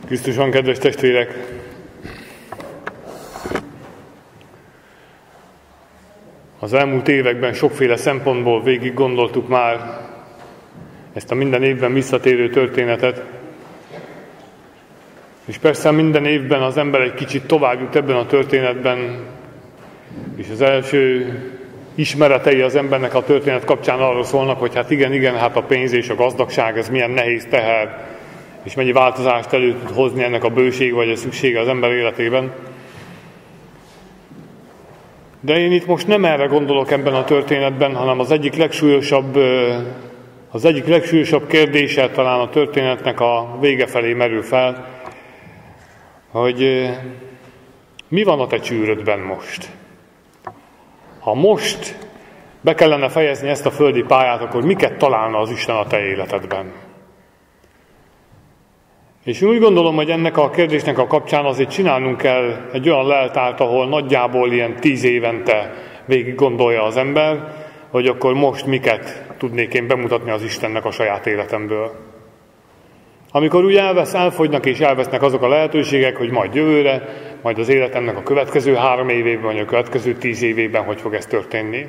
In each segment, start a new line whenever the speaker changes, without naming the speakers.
Krisztusban, kedves testvérek! Az elmúlt években sokféle szempontból végig gondoltuk már ezt a minden évben visszatérő történetet, és persze minden évben az ember egy kicsit tovább jut ebben a történetben, és az első ismeretei az embernek a történet kapcsán arról szólnak, hogy hát igen, hát a pénz és a gazdagság, ez milyen nehéz teher, és mennyi változást elő tud hozni ennek a bőség vagy a szüksége az ember életében. De én itt most nem erre gondolok ebben a történetben, hanem az egyik legsúlyosabb kérdése talán a történetnek a vége felé merül fel, hogy mi van a te csűrödben most? Ha most be kellene fejezni ezt a földi pályát, akkor miket találna az Isten a te életedben? És én úgy gondolom, hogy ennek a kérdésnek a kapcsán azért csinálnunk kell egy olyan leltárt, ahol nagyjából ilyen 10 évente végig gondolja az ember, hogy akkor most miket tudnék én bemutatni az Istennek a saját életemből. Amikor úgy elfogynak és elvesznek azok a lehetőségek, hogy majd jövőre, majd az életemnek a következő 3 évében, vagy a következő 10 évében hogy fog ez történni.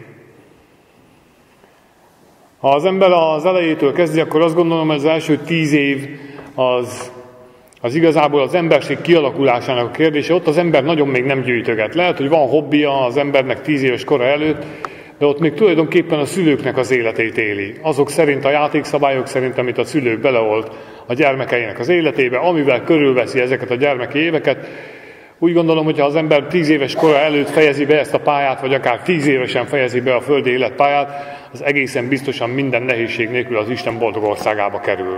Ha az ember az elejétől kezdi, akkor azt gondolom, hogy az első 10 év az igazából az emberség kialakulásának a kérdése. Ott az ember nagyon még nem gyűjtöget. Lehet, hogy van hobbija az embernek 10 éves kora előtt, de ott még tulajdonképpen a szülőknek az életét éli. Azok szerint, a játékszabályok szerint, amit a szülők beleolt a gyermekeinek az életébe, amivel körülveszi ezeket a gyermeki éveket. Úgy gondolom, hogy ha az ember 10 éves kora előtt fejezi be ezt a pályát, vagy akár 10 évesen fejezi be a földi életpályát, az egészen biztosan minden nehézség nélkül az Isten boldog országába kerül.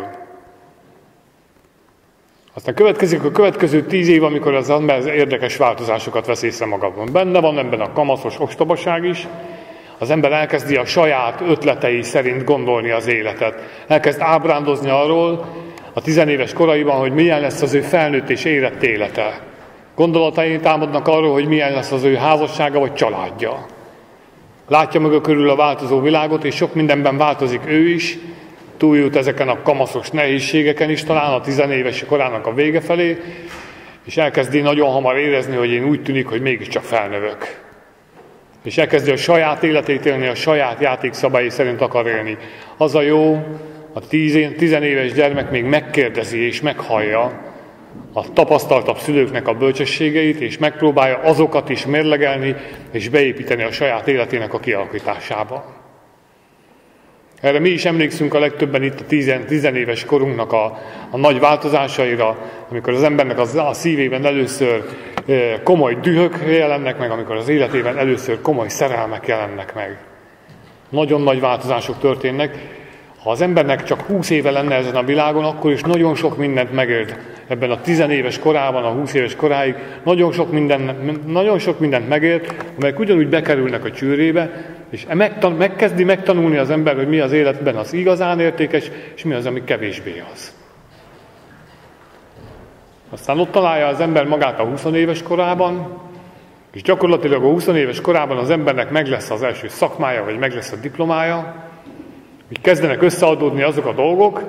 Aztán következik a következő 10 év, amikor az ember érdekes változásokat vesz észre magában. Benne van ebben a kamaszos ostobaság is. Az ember elkezdi a saját ötletei szerint gondolni az életet. Elkezd ábrándozni arról a 10 éves koraiban, hogy milyen lesz az ő felnőtt és érett élete. Gondolatai támadnak arról, hogy milyen lesz az ő házassága vagy családja. Látja maga körül a változó világot, és sok mindenben változik ő is, túljut ezeken a kamaszos nehézségeken is, talán a 10 éves korának a vége felé, és elkezdi nagyon hamar érezni, hogy én úgy tűnik, hogy mégiscsak felnövök. És elkezdi a saját életét élni, a saját játékszabályi szerint akar élni. Az a jó, a 10 éves gyermek még megkérdezi és meghallja a tapasztaltabb szülőknek a bölcsességeit, és megpróbálja azokat is mérlegelni, és beépíteni a saját életének a kialakításába. Erre mi is emlékszünk a legtöbben itt a 10 éves korunknak a nagy változásaira, amikor az embernek a szívében először komoly dühök jelennek meg, amikor az életében először komoly szerelmek jelennek meg. Nagyon nagy változások történnek. Ha az embernek csak 20 éve lenne ezen a világon, akkor is nagyon sok mindent megélt ebben a 10 éves korában, a 20 éves koráig, nagyon sok mindent megélt, amelyek ugyanúgy bekerülnek a csőrébe, és megkezdi megtanulni az ember, hogy mi az életben az igazán értékes, és mi az, ami kevésbé az. Aztán ott találja az ember magát a 20 éves korában, és gyakorlatilag a 20 éves korában az embernek meg lesz az első szakmája, vagy meg lesz a diplomája, így kezdenek összeadódni azok a dolgok,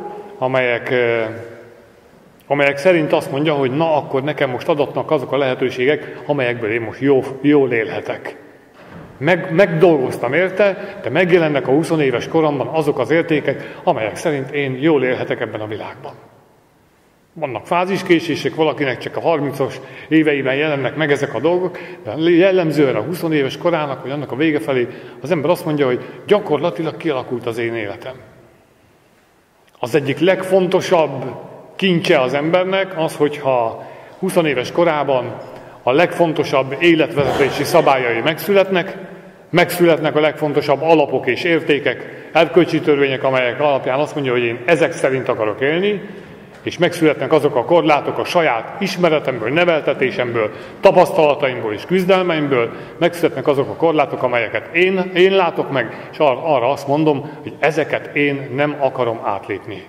amelyek szerint azt mondja, hogy na, akkor nekem most adatnak azok a lehetőségek, amelyekből én most jól élhetek. Megdolgoztam érte, de megjelennek a 20 éves koromban azok az értékek, amelyek szerint én jól élhetek ebben a világban. Vannak fáziskésések, valakinek csak a 30-as éveiben jelennek meg ezek a dolgok, de jellemzően a 20 éves korának, vagy annak a vége felé az ember azt mondja, hogy gyakorlatilag kialakult az én életem. Az egyik legfontosabb kincse az embernek az, hogyha 20 éves korában a legfontosabb életvezetési szabályai megszületnek a legfontosabb alapok és értékek, erkölcsi törvények, amelyek alapján azt mondja, hogy én ezek szerint akarok élni, és megszületnek azok a korlátok a saját ismeretemből, neveltetésemből, tapasztalataimból és küzdelmeimből, megszületnek azok a korlátok, amelyeket én látok meg, és arra azt mondom, hogy ezeket én nem akarom átlépni.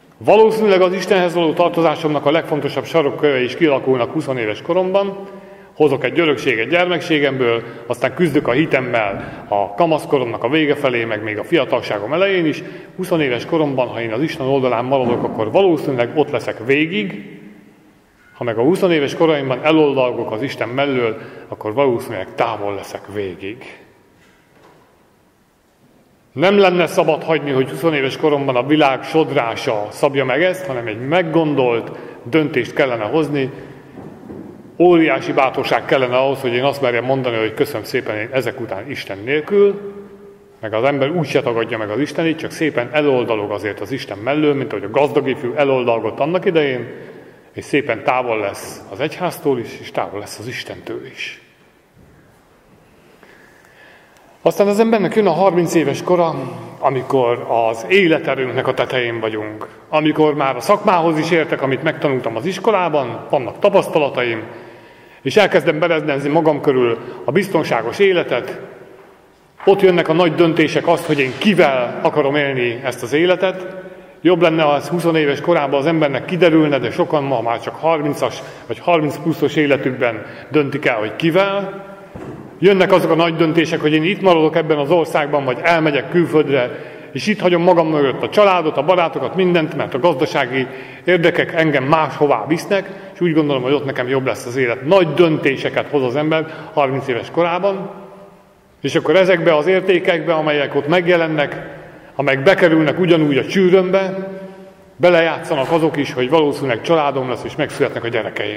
Valószínűleg az Istenhez való tartozásomnak a legfontosabb sarokköve is kialakulnak 20 éves koromban, Hozok egy örökséget gyermekségemből, aztán küzdök a hitemmel a kamaszkoromnak a vége felé, meg még a fiatalságom elején is. 20 éves koromban, ha én az Isten oldalán maradok, akkor valószínűleg ott leszek végig. Ha meg a 20 éves koraimban eloldalgok az Isten mellől, akkor valószínűleg távol leszek végig. Nem lenne szabad hagyni, hogy 20 éves koromban a világ sodrása szabja meg ezt, hanem egy meggondolt döntést kellene hozni. Óriási bátorság kellene ahhoz, hogy én azt merjem mondani, hogy köszönöm szépen, én ezek után Isten nélkül, meg az ember úgy se tagadja meg az Istenét, csak szépen eloldalog azért az Isten mellől, mint ahogy a gazdag ifjú eloldalgott annak idején, és szépen távol lesz az egyháztól is, és távol lesz az Istentől is. Aztán az embernek jön a 30 éves kora, amikor az életerőnknek a tetején vagyunk. Amikor már a szakmához is értek, amit megtanultam az iskolában, vannak tapasztalataim, és elkezdem berezdenzni magam körül a biztonságos életet. Ott jönnek a nagy döntések, azt, hogy én kivel akarom élni ezt az életet. Jobb lenne, ha az 20 éves korában az embernek kiderülne, de sokan ma már csak 30-as vagy 30 pluszos életükben döntik el, hogy kivel. Jönnek azok a nagy döntések, hogy én itt maradok ebben az országban, vagy elmegyek külföldre, és itt hagyom magam mögött a családot, a barátokat, mindent, mert a gazdasági érdekek engem máshová visznek, és úgy gondolom, hogy ott nekem jobb lesz az élet. Nagy döntéseket hoz az ember 30 éves korában, és akkor ezekbe az értékekbe, amelyek ott megjelennek, amelyek bekerülnek ugyanúgy a csűrömbe, belejátszanak azok is, hogy valószínűleg családom lesz, és megszületnek a gyerekeim.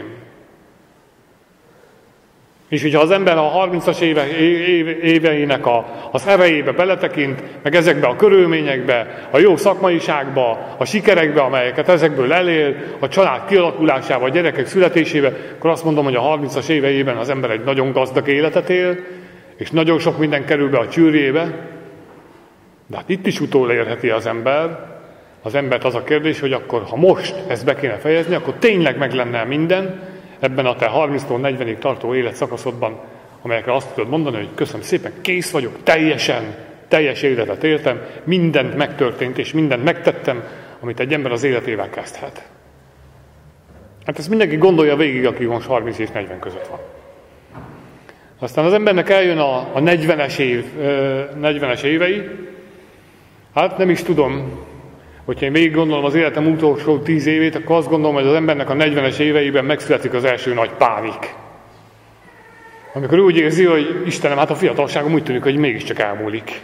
És hogyha az ember a 30-as éveinek az erejébe beletekint, meg ezekbe a körülményekbe, a jó szakmaiságba, a sikerekbe, amelyeket ezekből elér, a család kialakulásába, a gyerekek születésébe, akkor azt mondom, hogy a 30-as éveiben az ember egy nagyon gazdag életet él, és nagyon sok minden kerül be a csűrjébe, de hát itt is utolérheti az ember. Az embert az a kérdés, hogy akkor, ha most ezt be kéne fejezni, akkor tényleg meg lenne minden, ebben a te 30-tól 40-ig tartó életszakaszodban, amelyekre azt tudod mondani, hogy köszönöm szépen, kész vagyok, teljes életet éltem, mindent megtörtént, és mindent megtettem, amit egy ember az életével kezdhet. Hát ezt mindenki gondolja végig, aki most 30 és 40 között van. Aztán az embernek eljön a 40-es évei, hát nem is tudom, hogyha én végig gondolom az életem utolsó 10 évét, akkor azt gondolom, hogy az embernek a 40-es éveiben megszületik az első nagy pánik. Amikor úgy érzi, hogy Istenem, hát a fiatalságom úgy tűnik, hogy mégiscsak elmúlik.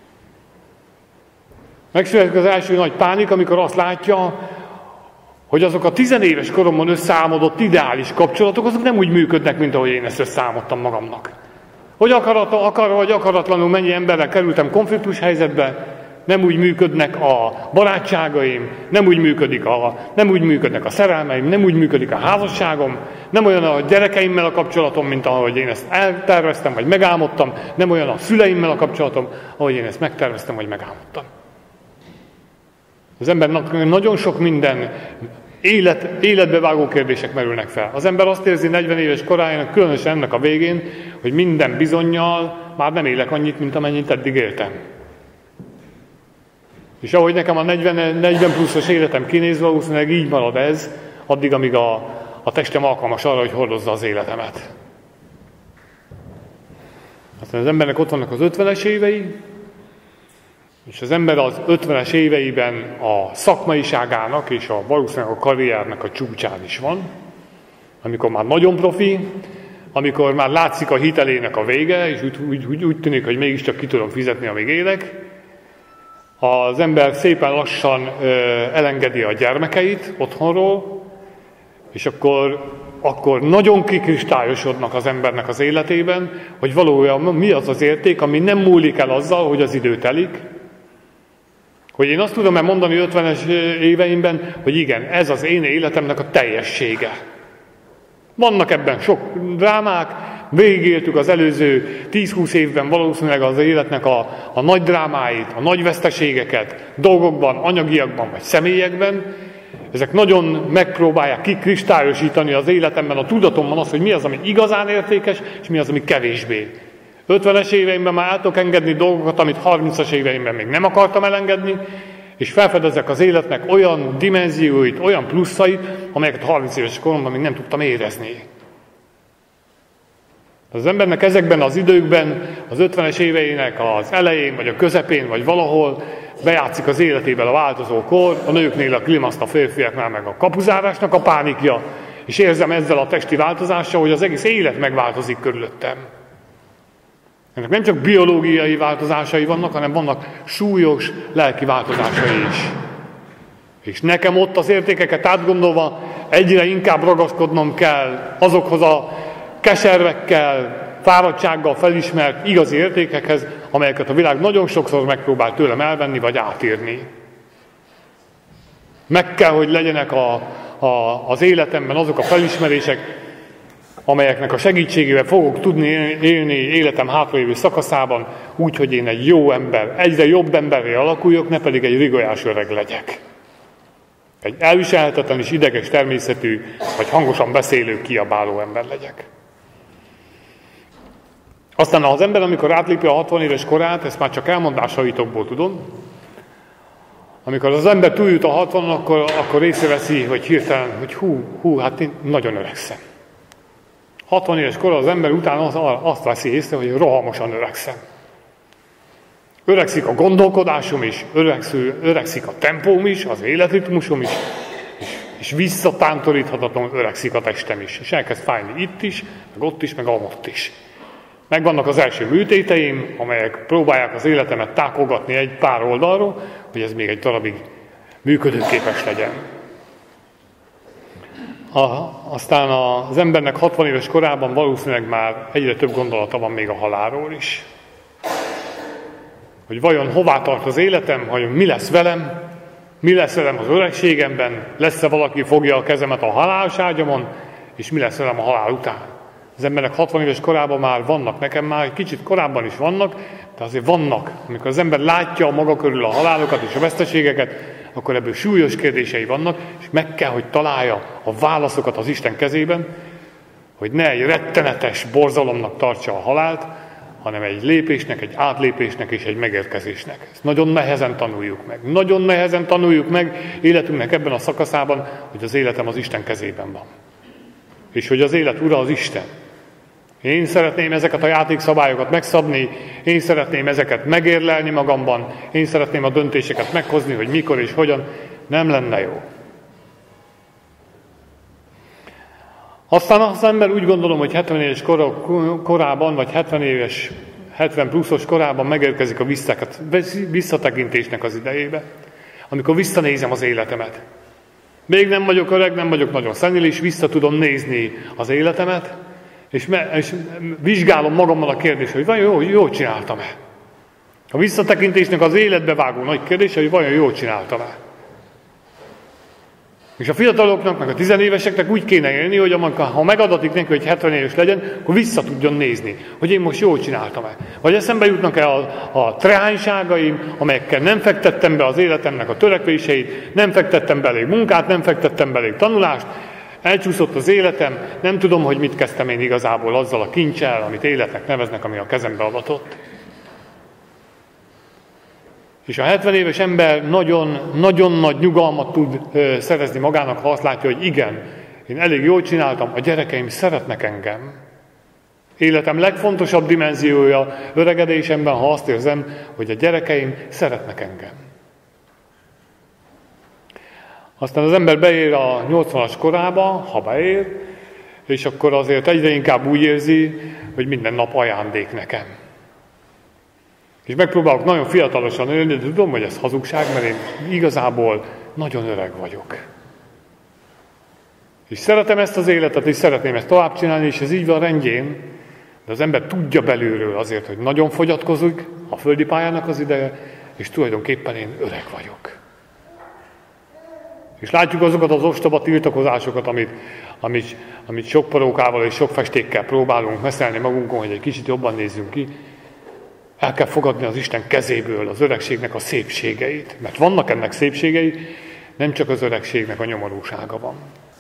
Megszületik az első nagy pánik, amikor azt látja, hogy azok a 10 éves koromban összeálmodott ideális kapcsolatok, azok nem úgy működnek, mint ahogy én ezt összeálmodtam magamnak. Hogy akarva vagy akaratlanul mennyi emberrel kerültem konfliktus helyzetbe, nem úgy működnek a barátságaim, nem úgy működnek a szerelmeim, nem úgy működik a házasságom, nem olyan a gyerekeimmel a kapcsolatom, mint ahogy én ezt elterveztem, vagy megálmodtam, nem olyan a szüleimmel a kapcsolatom, ahogy én ezt megterveztem, vagy megálmodtam. Az embernek nagyon sok minden életbevágó kérdések merülnek fel. Az ember azt érzi 40 éves korájának, különösen ennek a végén, hogy minden bizonnyal már nem élek annyit, mint amennyit eddig éltem. És ahogy nekem a 40 pluszos életem kinéz, valószínűleg így marad ez, addig, amíg a testem alkalmas arra, hogy hordozza az életemet. Aztán az embernek ott vannak az 50-es évei, és az ember az 50-es éveiben a szakmaiságának és valószínűleg a karriernek a csúcsán is van, amikor már nagyon profi, amikor már látszik a hitelének a vége, és úgy tűnik, hogy mégiscsak ki tudom fizetni, amíg élek. Az ember szépen lassan elengedi a gyermekeit otthonról, és akkor nagyon kikristályosodnak az embernek az életében, hogy valójában mi az az érték, ami nem múlik el azzal, hogy az idő telik. Hogy én azt tudom mondani 50-es éveimben, hogy igen, ez az én életemnek a teljessége. Vannak ebben sok drámák, végigéltük az előző 10-20 évben valószínűleg az életnek a nagy drámáit, a nagy veszteségeket, dolgokban, anyagiakban vagy személyekben. Ezek nagyon megpróbálják kikristályosítani az életemben, a tudatomban azt, hogy mi az, ami igazán értékes, és mi az, ami kevésbé. 50-es éveimben már el tudok engedni dolgokat, amit 30-as éveimben még nem akartam elengedni, és felfedezek az életnek olyan dimenzióit, olyan pluszait, amelyeket 30 éves koromban még nem tudtam érezni. Az embernek ezekben az időkben, az 50-es éveinek az elején, vagy a közepén, vagy valahol bejátszik az életében a változó kor, a nőknél a klimaszt, a férfiaknál meg a kapuzárásnak a pánikja, és érzem ezzel a testi változással, hogy az egész élet megváltozik körülöttem. Ennek nem csak biológiai változásai vannak, hanem vannak súlyos lelki változásai is. És nekem ott az értékeket átgondolva egyre inkább ragaszkodnom kell azokhoz a keservekkel, fáradtsággal felismert igazi értékekhez, amelyeket a világ nagyon sokszor megpróbál tőlem elvenni vagy átírni. Meg kell, hogy legyenek az életemben azok a felismerések, amelyeknek a segítségével fogok tudni élni életem hátralévő szakaszában, úgy, hogy én egy jó ember, egyre jobb emberré alakuljak, ne pedig egy rigolyás öreg legyek. Egy elviselhetetlen és ideges természetű, vagy hangosan beszélő, kiabáló ember legyek. Aztán az ember, amikor átlépi a 60 éves korát, ezt már csak elmondásaitokból tudom, amikor az ember túljut a 60-on, akkor észreveszi, hogy hirtelen, hogy hát én nagyon öregszem. 60 éves kor az ember után azt veszi észre, hogy rohamosan öregszem. Öregszik a gondolkodásom is, öregszik a tempóm is, az életritmusom is, és visszatántoríthatatlanul öregszik a testem is. És elkezd fájni itt is, meg ott is, meg amott is. Megvannak az első műtéteim, amelyek próbálják az életemet tákolgatni egy pár oldalról, hogy ez még egy darabig működőképes legyen. Aztán az embernek 60 éves korában valószínűleg már egyre több gondolata van még a halálról is. Hogy vajon hová tart az életem, hogy mi lesz velem az öregségemben, lesz-e valaki fogja a kezemet a halálos ágyamon, és mi lesz velem a halál után. Az embernek 60 éves korában már vannak, nekem már egy kicsit korábban is vannak, de azért vannak. Amikor az ember látja a maga körül a halálokat és a veszteségeket, akkor ebből súlyos kérdései vannak, és meg kell, hogy találja a válaszokat az Isten kezében, hogy ne egy rettenetes borzalomnak tartsa a halált, hanem egy lépésnek, egy átlépésnek és egy megérkezésnek. Ezt nagyon nehezen tanuljuk meg. Nagyon nehezen tanuljuk meg életünknek ebben a szakaszában, hogy az életem az Isten kezében van. És hogy az élet ura az Isten. Én szeretném ezeket a játékszabályokat megszabni, én szeretném ezeket megérlelni magamban, én szeretném a döntéseket meghozni, hogy mikor és hogyan. Nem lenne jó. Aztán az ember úgy gondolom, hogy 70 éves korában, vagy 70 pluszos korában megérkezik a visszatekintésnek az idejébe, amikor visszanézem az életemet. Még nem vagyok öreg, nem vagyok nagyon szenilis, vissza tudom nézni az életemet, és vizsgálom magammal a kérdést, hogy vajon jól csináltam-e? A visszatekintésnek az életbe vágó nagy kérdés, hogy vajon jól csináltam-e? És a fiataloknak, meg a tizenéveseknek úgy kéne élni, hogy ha megadatik neki, hogy 70 éves legyen, akkor vissza tudjon nézni, hogy én most jól csináltam-e. Vagy eszembe jutnak el a trehányságaim, amelyekkel nem fektettem be az életemnek a törekvéseit, nem fektettem be elég munkát, nem fektettem be elég tanulást, elcsúszott az életem, nem tudom, hogy mit kezdtem én igazából azzal a kincsel, amit életnek neveznek, ami a kezembe adatott. És a 70 éves ember nagyon nagy nyugalmat tud szerezni magának, ha azt látja, hogy igen, én elég jól csináltam, a gyerekeim szeretnek engem. Életem legfontosabb dimenziója öregedésemben, ha azt érzem, hogy a gyerekeim szeretnek engem. Aztán az ember beér a 80-as korába, ha beér, és akkor azért egyre inkább úgy érzi, hogy minden nap ajándék nekem. És megpróbálok nagyon fiatalosan élni, de tudom, hogy ez hazugság, mert én igazából nagyon öreg vagyok. És szeretem ezt az életet, és szeretném ezt tovább csinálni, és ez így van rendjén, de az ember tudja belülről azért, hogy nagyon fogyatkozik a földi pályának az ideje, és tulajdonképpen én öreg vagyok. És látjuk azokat az ostoba tiltakozásokat, amit sok parókával és sok festékkel próbálunk meszelni magunkon, hogy egy kicsit jobban nézzünk ki. El kell fogadni az Isten kezéből az öregségnek a szépségeit. Mert vannak ennek szépségei, nem csak az öregségnek a nyomorúsága van.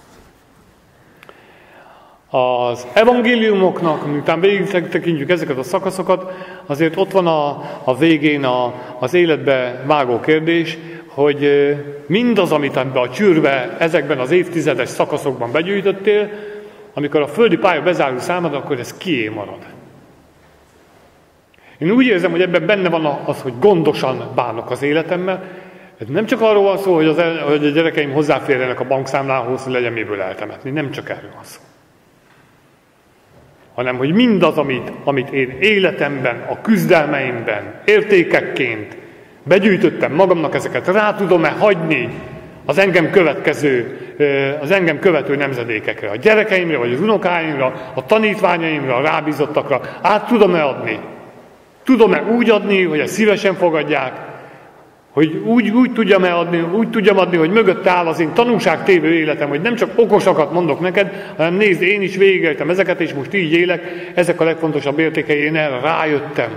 Az evangéliumoknak, miután végigtekintjük ezeket a szakaszokat, azért ott van a végén az életbe vágó kérdés, hogy mindaz, amit ebbe a csűrbe, ezekben az évtizedes szakaszokban begyűjtöttél, amikor a földi pálya bezárul számad, akkor ez kié marad. Én úgy érzem, hogy ebben benne van az, hogy gondosan bánok az életemmel. Ez nem csak arról van szó, hogy a gyerekeim hozzáférjenek a bankszámlához, hogy legyen miből eltemetni. Nem csak erről van szó. Hanem, hogy mindaz, amit én életemben, a küzdelmeimben, értékekként begyűjtöttem magamnak, ezeket rá tudom-e hagyni az engem követő nemzedékekre, a gyerekeimre, vagy az unokáimra, a tanítványaimra, a rábízottakra, át tudom-e adni? Tudom-e úgy adni, hogy ezt szívesen fogadják, hogy úgy tudjam adni, hogy mögött áll az én tanúságtévő életem, hogy nem csak okosakat mondok neked, hanem nézd, én is végigéltem ezeket, és most így élek, ezek a legfontosabb értékei, én erre rájöttem.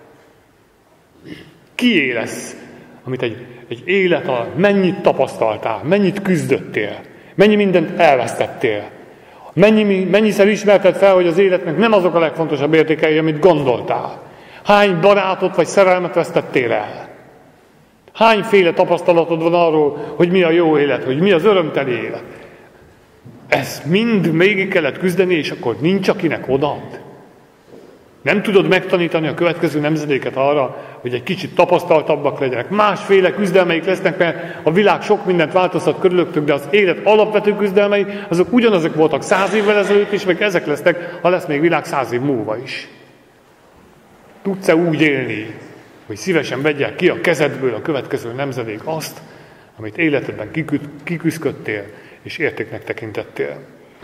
Kié lesz, amit egy élet alatt mennyit tapasztaltál, mennyit küzdöttél, mennyi mindent elvesztettél, mennyiszer ismerted fel, hogy az életnek nem azok a legfontosabb értékei, amit gondoltál. Hány barátot vagy szerelmet vesztettél el? Hányféle tapasztalatod van arról, hogy mi a jó élet, hogy mi az örömteli élet? Ezt mind végig kellett küzdeni, és akkor nincs, akinek odaad. Nem tudod megtanítani a következő nemzedéket arra, hogy egy kicsit tapasztaltabbak legyenek. Másféle küzdelmeik lesznek, mert a világ sok mindent változtat körülöttük, de az élet alapvető küzdelmei, azok ugyanazok voltak 100 évvel ezelőtt is, meg ezek lesznek, ha lesz még világ 100 év múlva is. Tudsz-e úgy élni, hogy szívesen vegyél ki a kezedből a következő nemzedék azt, amit életedben kiküszködtél és értéknek tekintettél?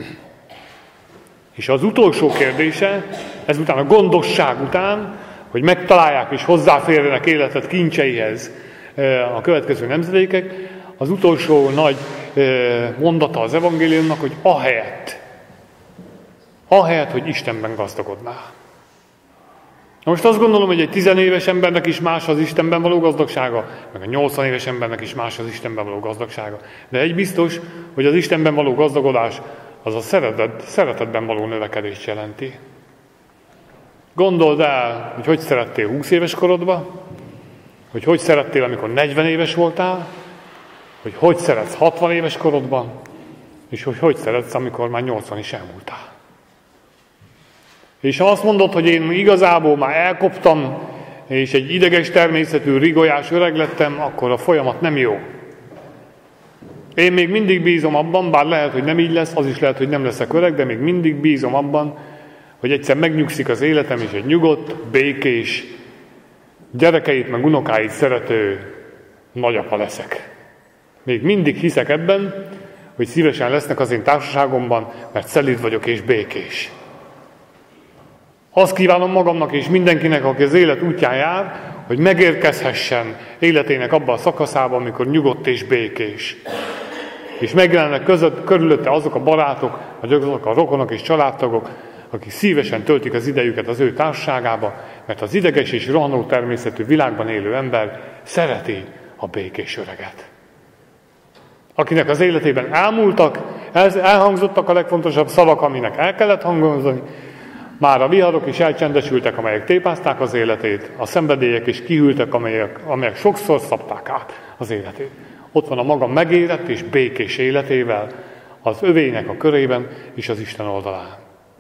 És az utolsó kérdése, ezután a gondosság után, hogy megtalálják és hozzáférjenek életed kincseihez a következő nemzedékek, az utolsó nagy mondata az evangéliumnak, hogy ahelyett, hogy Istenben gazdagodnál. Na most azt gondolom, hogy egy 10 éves embernek is más az Istenben való gazdagsága, meg a 80 éves embernek is más az Istenben való gazdagsága. De egy biztos, hogy az Istenben való gazdagodás az a szeretetben való növekedést jelenti. Gondold el, hogy szerettél 20 éves korodban, hogy szerettél, amikor 40 éves voltál, hogy szeretsz 60 éves korodban, és hogy szeretsz, amikor már 80 is elmúltál. És ha azt mondod, hogy én igazából már elkoptam, és egy ideges természetű, rigolyás öreg lettem, akkor a folyamat nem jó. Én még mindig bízom abban, bár lehet, hogy nem így lesz, az is lehet, hogy nem leszek öreg, de még mindig bízom abban, hogy egyszer megnyugszik az életem, és egy nyugodt, békés, gyerekeit meg unokáit szerető nagyapa leszek. Még mindig hiszek ebben, hogy szívesen lesznek az én társaságomban, mert szelíd vagyok és békés. Azt kívánom magamnak és mindenkinek, aki az élet útján jár, hogy megérkezhessen életének abban a szakaszában, amikor nyugodt és békés. És megjelennek körülötte azok a barátok, vagy azok a rokonok és családtagok, akik szívesen töltik az idejüket az ő társaságába, mert az ideges és rohanó természetű világban élő ember szereti a békés öreget. Akinek az életében elhangzottak a legfontosabb szavak, aminek el kellett hangozni, már a viharok is elcsendesültek, amelyek tépázták az életét, a szenvedélyek is kihűltek, amelyek sokszor szabták át az életét. Ott van a maga megérett és békés életével, az övének a körében és az Isten oldalán.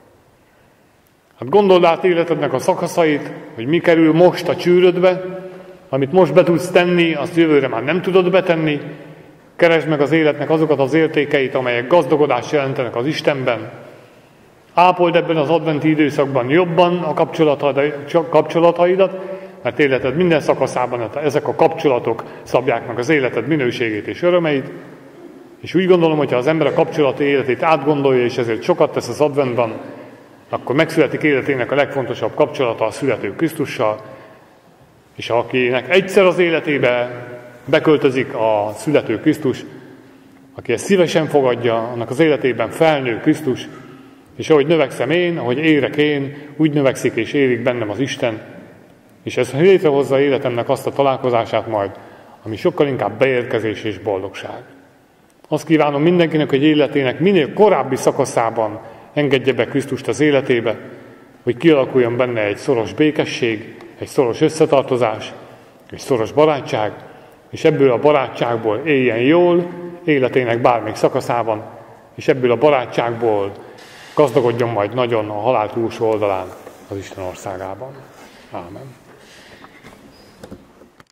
Hát gondold át életednek a szakaszait, hogy mi kerül most a csűrödbe, amit most be tudsz tenni, azt jövőre már nem tudod betenni. Keresd meg az életnek azokat az értékeit, amelyek gazdagodást jelentenek az Istenben. Ápold ebben az adventi időszakban jobban a kapcsolataidat, mert életed minden szakaszában ezek a kapcsolatok szabják meg az életed minőségét és örömeit. És úgy gondolom, hogyha az ember a kapcsolati életét átgondolja, és ezért sokat tesz az adventban, akkor megszületik életének a legfontosabb kapcsolata a születő Krisztussal, és akinek egyszer az életébe beköltözik a születő Krisztus, aki ezt szívesen fogadja, annak az életében felnő Krisztus, és ahogy növekszem én, ahogy érek én, úgy növekszik és érik bennem az Isten, és ez létrehozza életemnek azt a találkozását majd, ami sokkal inkább beérkezés és boldogság. Azt kívánom mindenkinek, hogy életének minél korábbi szakaszában engedje be Krisztust az életébe, hogy kialakuljon benne egy szoros békesség, egy szoros összetartozás, egy szoros barátság, és ebből a barátságból éljen jól életének bármelyik szakaszában, és ebből a barátságból gazdagodjon majd nagyon a halál túlsó oldalán, az Isten országában. Ámen.